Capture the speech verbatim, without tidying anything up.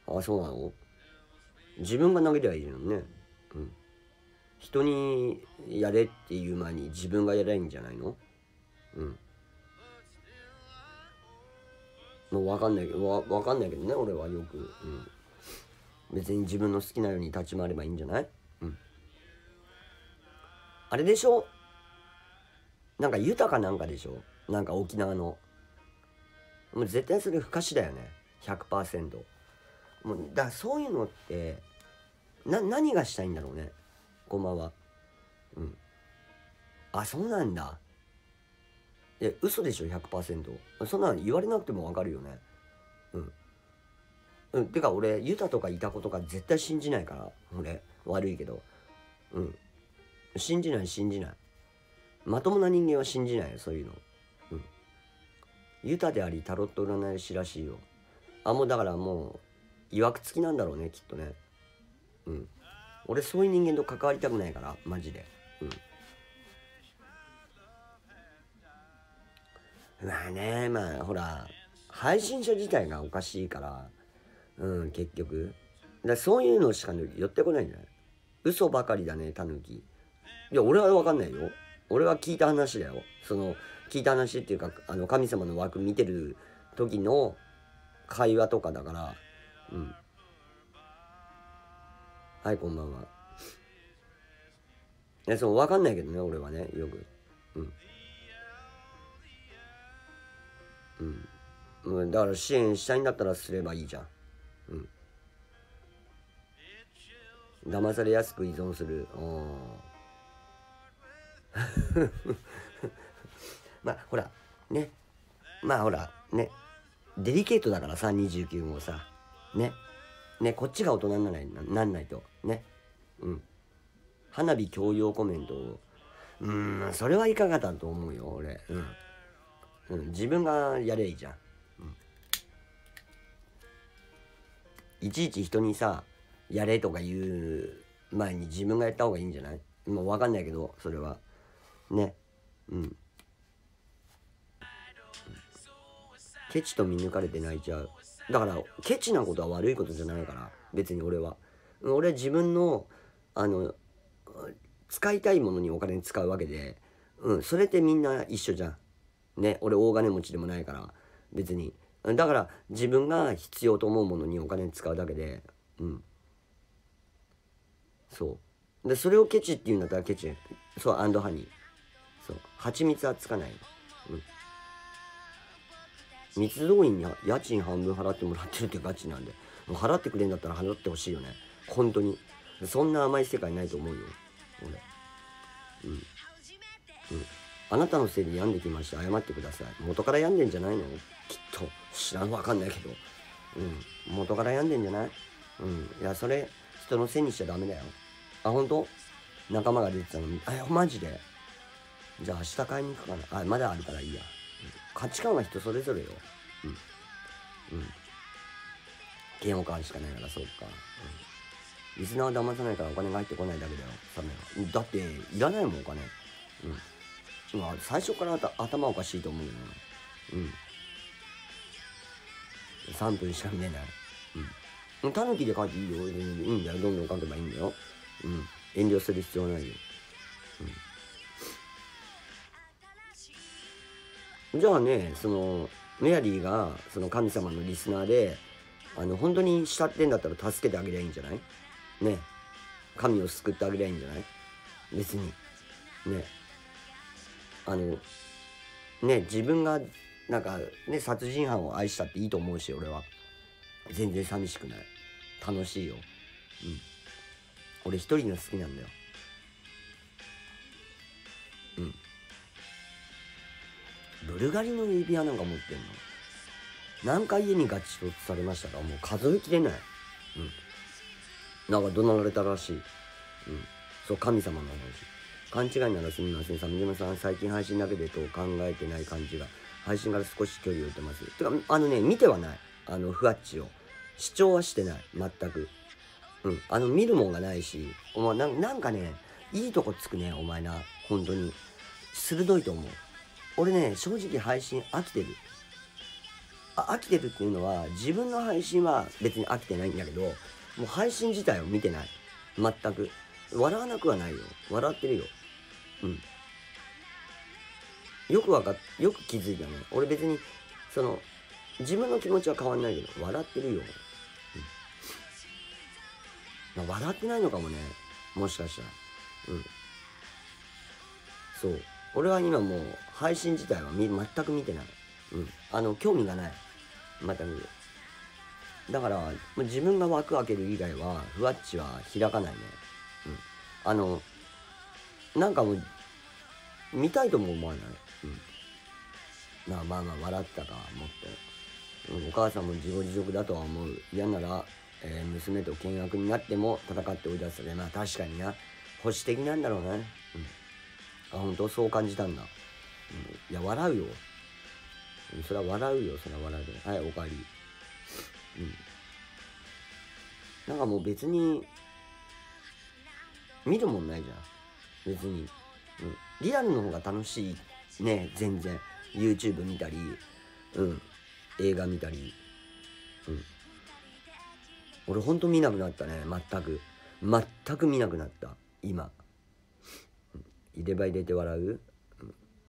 あ、そうなの？自分が投げりゃいいのね。うん。人にやれっていう前に自分がやればいいんじゃないの？うん。もう分かんないけど、わ分かんないけどね、俺はよく。うん。別に自分の好きなように立ち回ればいいんじゃない？うん。あれでしょ？なんか豊かなんかでしょ？なんか沖縄の。もう絶対それ不可視だよね。ひゃくパーセント。もう、だからそういうのって、な、何がしたいんだろうね。ごまは。うん。あ、そうなんだ。え、嘘でしょ？ ひゃくパーセント。そんなの言われなくてもわかるよね。うん。うん。てか俺、ユタとかいたことか絶対信じないから。俺、悪いけど。うん。信じない信じない。まともな人間は信じないよ、そういうの。うん。ユタでありタロット占い師らしいよ。あ、もうだからもう、曰くつきなんだろうね、きっとね。うん。俺そういう人間と関わりたくないから、マジで。うん。まあね、まあほら、配信者自体がおかしいから、うん、結局。だそういうのしか寄ってこないんじゃない？嘘ばかりだね、タヌキ。いや、俺はわかんないよ。俺は聞いた話だよ。その、聞いた話っていうか、あの、神様の枠見てる時の会話とかだから、うん。はい、こんばんは。いや、そう、わかんないけどね、俺はね、よく。うん。うん。うん、だから支援したいんだったらすればいいじゃん。うん。騙されやすく依存する。ああ。まあ、ほら、ね。まあ、ほら、ね。デリケートだからさ、にじゅうきゅう号さ。ね。ね、こっちが大人にならない、ななんないと。ね。うん。花火強要コメントを。うーん、それはいかがだと思うよ、俺。うん。うん、自分がやればいいじゃん。うん。いちいち人にさ、やれとか言う前に自分がやった方がいいんじゃない？もうわかんないけど、それは。ね。うん。ケチと見抜かれて泣いちゃう。だから、ケチなことは悪いことじゃないから、別に俺は。俺は自分の、あの、使いたいものにお金使うわけで、うん、それってみんな一緒じゃん。ね、俺大金持ちでもないから、別に。だから自分が必要と思うものにお金使うだけで、うん、そう。で、それをケチって言うんだったらケチ。そう、アンドハニー。そう。蜂蜜はつかない。うん。密動員に家賃半分払ってもらってるってガチなんで。もう払ってくれんだったら払ってほしいよね。本当に。そんな甘い世界ないと思うよ。俺。うん。うん。あなたのせいで病んできました。謝ってください。元から病んでんじゃないの？きっと。知らん、わかんないけど。うん。元から病んでんじゃない？うん。いや、それ、人のせいにしちゃダメだよ。あ、本当？仲間が出てたのに。あ、マジで？じゃあ明日買いに行くかな。あ、まだあるからいいや。うん、価値観は人それぞれよ。うん。うん。嫌悪感しかないから、そうか。うん。リスナーは騙さないからお金が入ってこないだけだよ。サメは。だって、いらないもん、お金。うん。まあ、最初から頭おかしいと思うよね。うん。さんぷんしか見れない。うん。タヌキで書いていいよ。いいんだよ。どんどん書けばいいんだよ。うん。遠慮する必要はないよ。うん。じゃあね、その、メアリーが、その神様のリスナーで、あの、本当に慕ってんだったら助けてあげりゃいいんじゃない？ね。神を救ってあげりゃいいんじゃない？別に。ね。あの、ね、自分が、なんか、ね、殺人犯を愛したっていいと思うし、俺は。全然寂しくない。楽しいよ。うん。俺一人が好きなんだよ。うん。ブルガリの指輪なんか持ってんの？何回家にガチとされましたか？もう数えきれない。うん。なんか怒鳴られたらしい。うん。そう、神様の話。勘違いならすみません。鮫島さん、最近配信だけでと考えてない感じが、配信から少し距離を置いてます。てか、あのね、見てはない。あの、ふわっちを。視聴はしてない。全く。うん。あの、見るもんがないし、お前な、なんかね、いいとこつくね、お前な。本当に。鋭いと思う。俺ね、正直配信飽きてる。 あ飽きてるっていうのは、自分の配信は別に飽きてないんだけど、もう配信自体を見てない。全く笑わなくはないよ。笑ってるよ。うん。よくわかっよく気づいたね。俺別にその自分の気持ちは変わんないけど笑ってるよ。うん、まあ、笑ってないのかもね、もしかしたら。うん。そう。俺は今もう配信自体はみ全く見てない。うん。あの興味がない。全く。だからもう自分が枠開ける以外はふわっちは開かないね。うん。あのなんかもう見たいとも思わない。うん。まあまあまあ笑ったかもっと、うん、お母さんも自業自得だとは思う。嫌なら、えー、娘と険悪になっても戦って追い出すで、まあ確かにな、保守的なんだろうね。うん。あ、本当そう感じたんだ。うん、いや笑うよ。うん、それは笑うよ。それは笑うで。はい、おかわり。うん。なんかもう別に見るもんないじゃん別に。うん、リアルの方が楽しいね。全然 YouTube 見たり、うん、映画見たり、うん、俺ほんと見なくなったね。全く全く見なくなった今。うん、入れ歯入れて笑う。